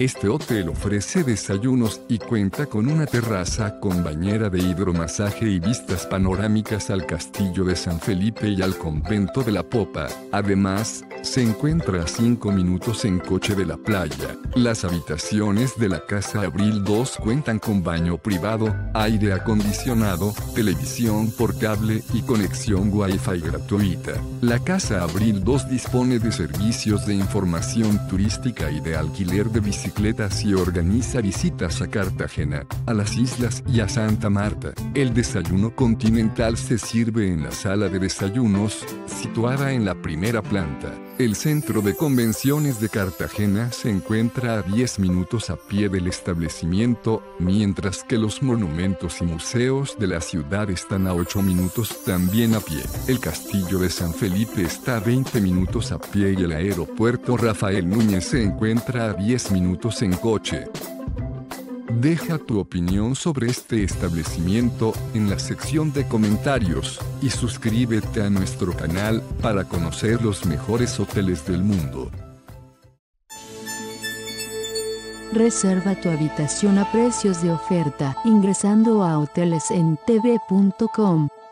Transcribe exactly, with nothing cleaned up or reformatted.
Este hotel ofrece desayunos y cuenta con una terraza con bañera de hidromasaje y vistas panorámicas al castillo de San Felipe y al convento de la Popa. Además, se encuentra a cinco minutos en coche de la playa. Las habitaciones de la Casa Abril dos cuentan con baño privado, aire acondicionado, televisión por cable y conexión Wi-Fi gratuita. La Casa Abril dos dispone de servicios de información turística y de alquiler de bicicletas y organiza visitas a Cartagena, a las islas y a Santa Marta. El desayuno continental se sirve en la sala de desayunos, situada en la primera planta. El centro de convenciones de Cartagena se encuentra a diez minutos a pie del establecimiento, mientras que los monumentos y museos de la ciudad están a ocho minutos también a pie. El castillo de San Felipe está a veinte minutos a pie y el aeropuerto Rafael Núñez se encuentra a diez minutos en coche. Deja tu opinión sobre este establecimiento en la sección de comentarios y suscríbete a nuestro canal para conocer los mejores hoteles del mundo. Reserva tu habitación a precios de oferta ingresando a hoteles en t v punto com.